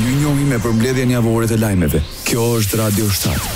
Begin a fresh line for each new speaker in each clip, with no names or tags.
Ju njohim me përmbledhjen javore të lajmeve. Kjo është Radio 7.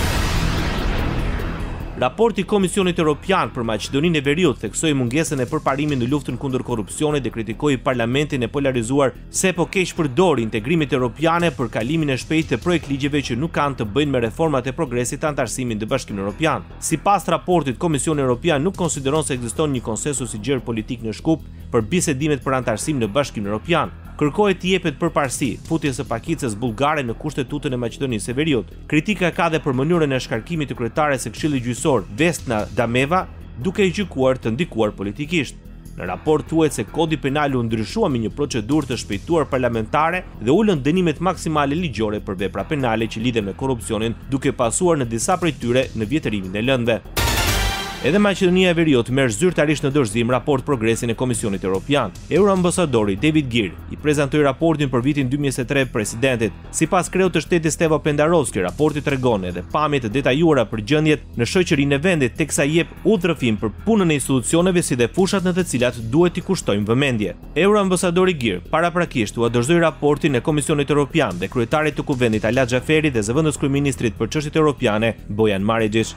Raporti i Komisionit Evropian për Maqedoninë e Veriut theksoi mungesën e përparimit në luftën kundër korrupsionit dhe kritikoi parlamentin e polarizuar se po keq përdor integrimit evropiane për kalimin e shpejtë të projekt ligjeve që nuk kanë të bëjnë me reformat e progresit të antarësimit në Bashkimin Evropian. Sipas raportit, Komisioni Evropian nuk konsideron se ekziston një konsensus i gjerë politik në Shkup për bisedimet për antarësim në Bashkimin Evropian. Kërkohet të jepet përparësi futjes së pakicës bullgare në kushtetutën e Maqedonisë së Veriut. Kritika ka dhe për mënyrën e shkarkimit të kryetares së Këshillit Gjyqësor, Vesna Dameva, duke i gjykuar të ndikuar politikisht. Në raport thuhet se kodi penal u ndryshua me një procedurë të shpejtuar parlamentare dhe ulën dënimet maksimale ligjore për vepra penale që lidhen me korrupsionin, duke pasuar në disa prej tyre në vjetërimin e lëndëve. Edhe Maqedonia e Veriut merr zyrtarisht në dorëzim raport progresin e Komisionit Evropian. Euroambasadori David Gir i prezantoi raportin për vitin 2023 presidentit. Sipas kreut të shtetit Stevo Pendarovski, raporti tregon edhe pamje të detajuara për gjendjet në shoqërinë e vendit, teksa jep udhërrëfim për punën e institucioneve si dhe fushat në të cilat duhet t'i kushtojmë vëmendje. Euroambasadori Gir paraprakisht u dorëzoi raportin e Komisionit Evropian dhe kryetarit të kuvendit Ala Xhaferi dhe zëvendës kryeministrit për çështjet europiane Bojan Maričić.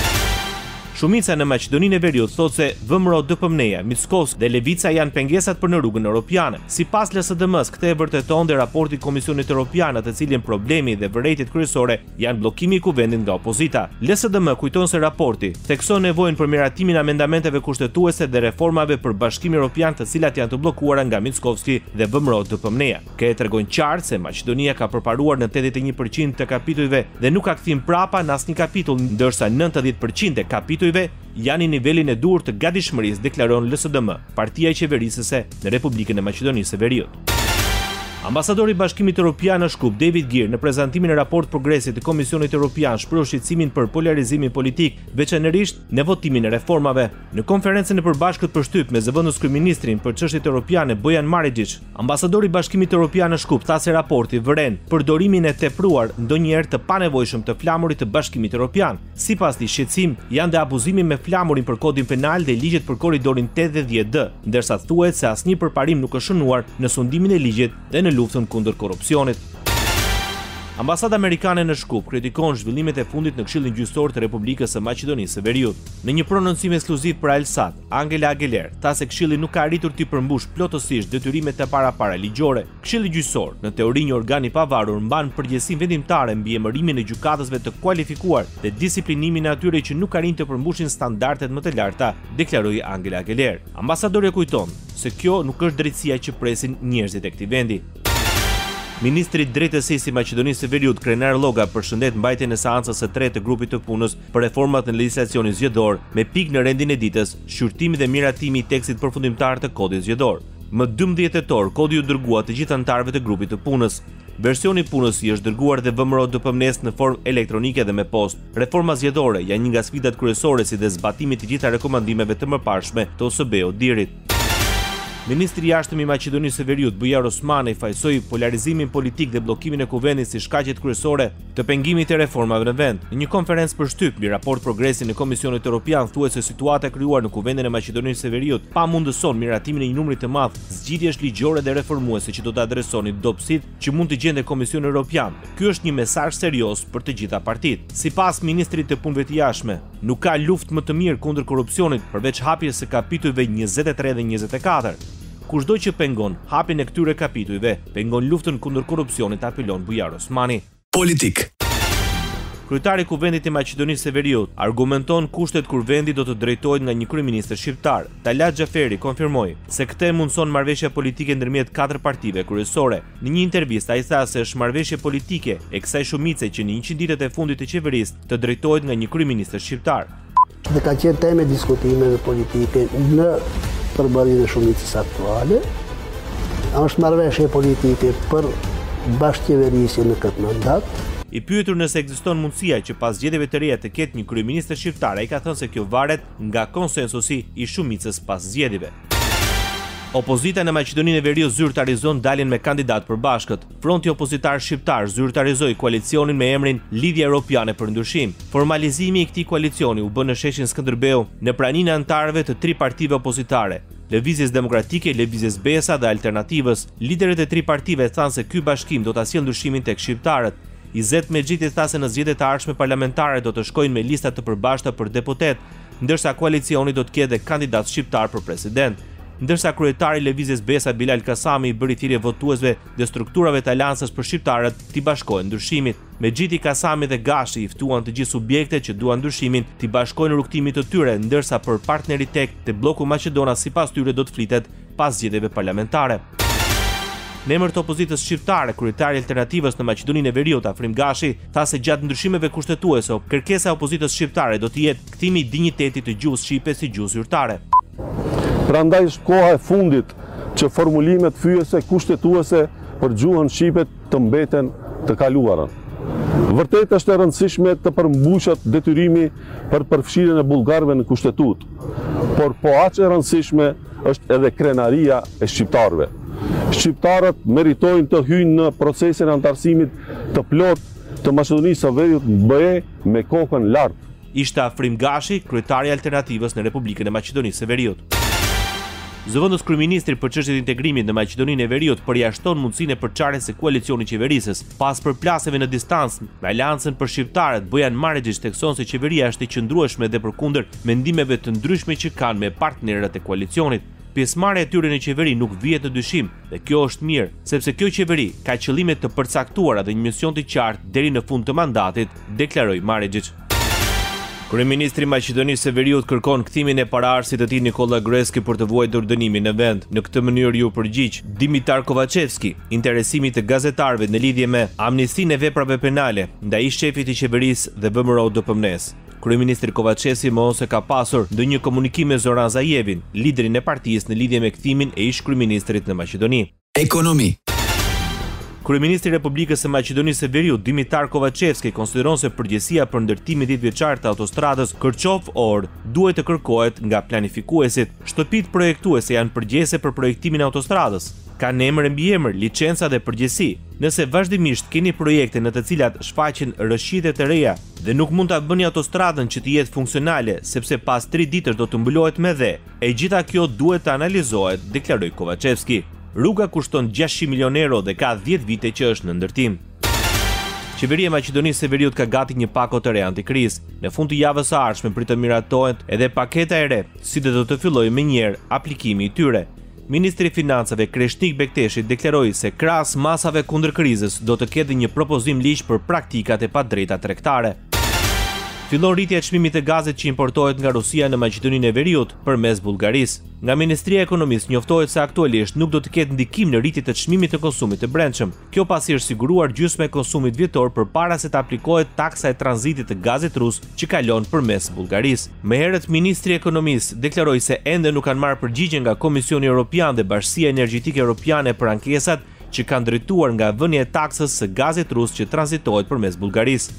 Shumica në Maqedoninë e Veriut thotë se VMRO DPMNE-ja, Mickovski dhe Levica janë pengesat për në rrugën europiane. Sipas LSDM-s, këtë e vërteton dhe raporti i Komisionit Evropian, atë cilin problemi dhe vërejtjet kryesore janë bllokimi i kuvendit nga opozita. LSDM kujton se raporti thekson nevojën për miratimin e amendamenteve kushtetuese dhe reformave për Bashkimin Evropian, të cilat janë të bllokuara nga Mickovski dhe VMRO DPMNE-ja. Këtë tregon qartë se Maqedonia ka përparuar në 81% të kapitujve dhe nuk ka kthim prapa në asnjë kapitull, ndërsa 90% e kapitujve janë në nivelin e duhur të gatishmërisë, deklaron LSDM, partia e qeverisëse në Republikën e Maqedonisë së Veriut. Ambasadori i Bashkimit Evropian në Shkup, David Gir, në prezantimin e raport progresit të Komisionit Evropian shpreu shqetësimin për polarizimin politik, veçanërisht në votimin e reformave. Në konferencën e përbashkët për shtyp me zëvendës kryeministrin për çështjet europiane Bojan Maričić, ambasadori i Bashkimit Evropian në Shkup tha se raporti vëren përdorimin e tepruar ndonjëherë të panevojshëm të flamurit të Bashkimit Evropian. Sipas tij, shqetësim janë dhe abuzimi me flamurin për kodin penal dhe ligjet për korridorin 8 dhe 10D, ndërsa thuhet se asnjë përparim nuk është shënuar në sundimin e ligjit dhe në luftën kundër korrupsionit. Ambasada amerikane në Shkup kritikon zhvillimet e fundit në Këshillin Gjyqësor të Republikës së Maqedonisë së Veriut. Në një prononcim ekskluziv për Al-Sad, Angela Aguiler tha se Këshilli nuk ka arritur të përmbush plotësisht detyrimet e para ligjore. Këshilli Gjyqësor, në teori një organ i pavarur, mban përgjegjësinë vendimtare mbi emërimin e gjykatësve të kualifikuar dhe disiplinimin e atyre që nuk arrin të përmbushin standardet më të larta, deklaroi Angela Aguiler. Ambasadori kujton se kjo nuk është drejtësia që presin njerëzit e këtij vendi. Ministri i Drejtësisë i Maqedonisë së Veriut, Krenar Lloga, përshëndet mbajtjen e seancës së tretë të grupit të punës për reformat në legjislacionin zgjedhor, me pikë në rendin e ditës, shqyrtimi dhe miratimi i tekstit përfundimtar të kodit zgjedhor. Më 12 tetor, kodi u dërgua të gjithë anëtarëve të grupit të punës. Versioni i punës i është dërguar dhe VMRO DPMNE-s në formë elektronike dhe me postë. Reforma zgjedhore janë një nga sfidat kryesore si dhe zbatimi të gjitha rekomandimeve të mëparshme të OSBE-Odirit. Ministri i Jashtëm i Maqedonisë së Veriut, Bujar Osmani, fajsoi polarizimin politik dhe bllokimin e kuvendit si shkaqet kryesore të pengimit të reformave në vend. Në një konferencë për shtyp mbi raport progresin e Komisionit Evropian, thuhet se situata e krijuar në kuvendin e Maqedonisë së Veriut pamundëson miratimin e një numri të madh zgjidhjesh ligjore dhe reformuese që do të adresonin dobësitë që mund të gjendë Komisioni Evropian. Ky është një mesazh serioz për të gjitha partitë. Sipas ministrit të punëve të jashtme, nuk ka luftë më të mirë kundër korrupsionit përveç hapjes së kapitujve 23 dhe 24. Kushdo që pengon hapjen e këtyre kapitujve, pengon luftën kundër korrupsionit, apelon Bujar Osmani.
Politik.
Kryetari i Kuvendit të Maqedonisë së Veriut argumenton kushtet kur vendi do të drejtohet nga një kryeminist shqiptar. Ala Xhaferi konfirmoi se këtë mundson marrëveshja politike ndërmjet 4 partive kryesore. Në një intervistë ai tha se është marrëveshje politike e kësaj shumice që në 100 ditët e fundit të qeverisë të drejtohet nga një kryeminist shqiptar.
Dhe ka qenë temë diskutimeve politike në përbërjen e shumicës aktuale, është marrëveshje politike për bashkëqeverisje në këtë mandat.
I pyetur nëse ekziston mundësia që pas zgjedhjeve të reja të ketë një kryeminist shqiptar, ai ka thënë se kjo varet nga konsensusi i shumicës pas zgjedhjeve. Opozita në Maqedoninë e Veriut zyrtarizon daljen me kandidat përbashkët. Fronti opozitar shqiptar zyrtarizoi koalicionin me emrin Lidhja Europiane për Ndryshim. Formalizimi i këtij koalicioni u bë në sheshin Skënderbeu në praninë e anëtarëve të 3 partive opozitare, Lëvizjes Demokratike, Lëvizjes Besa dhe Alternativës. Liderët e 3 partive thanë se ky bashkim do ta sjellë ndryshimin tek shqiptarët. Izet Mexhiti tha se në zgjedhjet e ardhshme parlamentare do të shkojnë me lista të përbashkëta për deputet, ndërsa koalicioni do të ketë dhe kandidat shqiptar për president. Ndërsa kryetari i Lëvizjes Besa Bilal Kasami i bëri thirrje votuesve dhe strukturave të Aleancës për shqiptarët t'i bashkohen ndryshimit. Mexhiti, Kasami dhe Gashi i ftuan të gjithë subjektet që duan ndryshimin t'i bashkojnë rrugtimit të tyre, ndërsa për partneritet të bloku Maqedona sipas tyre do të flitet pas zgjedhjeve parlamentare. Në emër të opozitës shqiptare, kryetari i Alternativës në Maqedoninë e Veriut, Afrim Gashi, tha se gjatë ndryshimeve kushtetuese, kërkesa e opozitës shqiptare do të jetë kthimi i dinjitetit të gjuhës shqipe si gjuhë zyrtare.
Prandaj është koha e fundit që formulimet fyese kushtetuese për gjuhën shqipe të mbeten të kaluarën. Vërtet është e rëndësishme të përmbushet detyrimi për përfshirjen e bullgarëve në kushtetut, por po aq e rëndësishme është edhe krenaria e shqiptarëve. Shqiptarët meritojnë të hyjnë në procesin e antarësimit të plot të Maqedonisë së Veriut në BE me kokën lart.
Ishte Afrim Gashi, kryetari i Alternativës në Republikën e Maqedonisë së Veriut. Zëvendës kryeministri për çështjet e integrimit në Maqedoninë e Veriut përjashton mundësinë e përçarjes së koalicionit qeverisës. Pas përplasjeve në distancë me Aleancën për shqiptarët, Bojan Marrëgjiç thekson se qeveria është e qëndrueshme dhe përkundër mendimeve të ndryshme që kanë me partnerët e koalicionit. Pjesëmarrja e tyre në qeveri nuk vihet në dyshim dhe kjo është mirë, sepse kjo qeveri ka qëllime të përcaktuara dhe një mision të qartë deri në fund të mandatit, deklaroi Marrëgjiç. Kryeministri i Maqedonisë së Veriut kërkon kthimin e paraardhësit të tij Nikola Gruevski për të vuajtur dënimin në vend. Në këtë mënyrë ju përgjigj Dimitar Kovacevski interesimit të gazetarëve në lidhje me amnistinë e veprave penale ndaj shefit i qeverisë dhe VMRO DPMNE-s. Kryeministri Kovacevski më ose ka pasur ndonjë komunikim me Zoran Zaevin, liderin e partisë në lidhje me kthimin e ish-kryeministrit në Maqedoni.
Ekonomi.
Kryeministri i Republikës së Maqedonisë së Veriut, Dimitar Kovacevski, konsideron se përgjegjësia për ndërtimin 10 vjeçar të autostradës Kërçov-Or duhet të kërkohet nga planifikuesit. Shtëpitë projektuese janë përgjegjëse për projektimin e autostradës. Kanë emër e mbiemër, licenca dhe përgjegjësi. Nëse vazhdimisht keni projekte në të cilat shfaqen rrëshqitje të reja dhe nuk mund ta bëni autostradën që të jetë funksionale, sepse pas 3 ditësh do të mbylohet me dhe, e gjitha kjo duhet të analizohet, deklaroi Kovacevski. Rruga kushton 600 milion euro dhe ka 10 vite që është në ndërtim. Qeveria e Maqedonisë së Veriut ka gati një pako të re antikrizë. Në fund të javës së ardhshme pritet miratohet edhe paketa e re, si dhe do të fillojë menjëherë aplikimi i tyre. Ministri i Financave Kreshnik Bekteshi deklaroi se krahas masave kundër krizës do të ketë një propozim ligj për praktikat e padrejta tregtare. Fillon rritja e çmimit të gazit që importohet nga Rusia në Maqedoninë e Veriut përmes Bullgarisë. Nga Ministria e Ekonomisë njoftohet se aktualisht nuk do të ketë ndikim në rritje të çmimit të konsumit të brendshëm. Kjo pasi është siguruar gjysma e konsumit vjetor përpara se të aplikohet taksa e tranzitit të gazit rus që kalon përmes Bullgarisë. Më herët Ministri i Ekonomisë deklaroi se ende nuk kanë marrë përgjigje nga Komisioni Evropian dhe Bashkia Energjetike Europiane për ankesat që kanë drejtuar nga vënia e taksës së gazit rus që tranzitohet përmes Bullgarisë.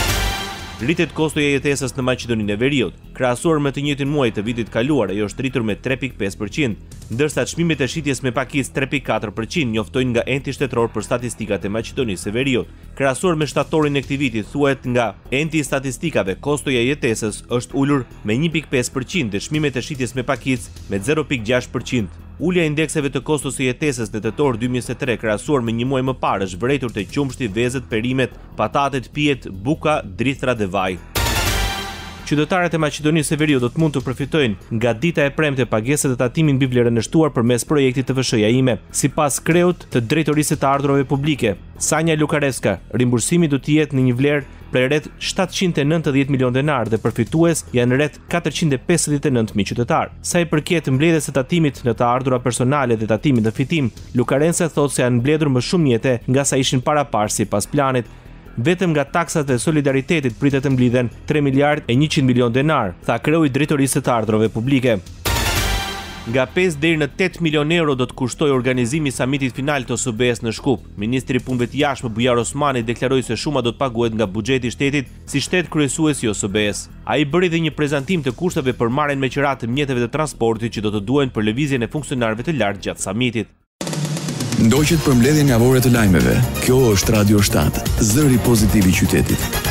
Rritet kosto e jetesës në Maqedoninë e Veriut. Krahasuar me të njëjtin muaj të vitit kaluar, ajo është rritur me 3.5%, ndërsa çmimet e shitjes me pakicë 3.4% njoftojnë nga enti shtetëror për statistikat e Maqedonisë së Veriut. Krahasuar me shtatorin e këtij viti, thuhet nga enti i statistikave, kostoja e jetesës është ulur me 1.5% dhe çmimet e shitjes me pakicë me 0.6%. Ulja e indekseve të kostos së jetesës në tetor 2023 krahasuar me një muaj më parë është vërejtur te qumshti, vezët, perimet, patatet, pijet, buka, drithra dhe vaj. Qytetarët e Maqedonisë së Veriut do të mund të përfitojnë nga dita e premte pagesë dhe tatimin mbi vlerën e shtuar përmes projektit të VSH-ja ime. Sipas kreut të drejtorisë të ardhurave publike, Sanja Lukareska, rimbursimi do të jetë në një vlerë prej rreth 790 milion denar dhe përfitues janë rreth 459.000 qytetar. Sa i përket mbledhjes së tatimit në të ardhura personale dhe tatimit në fitim, Lukarensa thotë se janë mbledhur më shumë mjete nga sa ishin paraparë sipas planit. Vetëm nga taksat e solidaritetit pritet të mblidhen 3 miliard e 100 milion denar, tha kreu i drejtorisë të ardhurave publike. Nga 5 deri në 8 milion euro do të kushtoj organizimi i samitit final të OSBE-s në Shkup. Ministri i Punëve të Jashtme Bujar Osmani deklaroi se shuma do të paguhet nga buxheti i shtetit si shtet kryesues i OSBE-s. Ai bëri edhe një prezantim të kushteve për marrjen me qira të mjeteve të transportit që do të duhen për lëvizjen e funksionarëve të lartë gjatë samitit.
Ndoqët për mbledhjen javore të lajmeve. Kjo është Radio 7, zëri pozitiv i qytetit.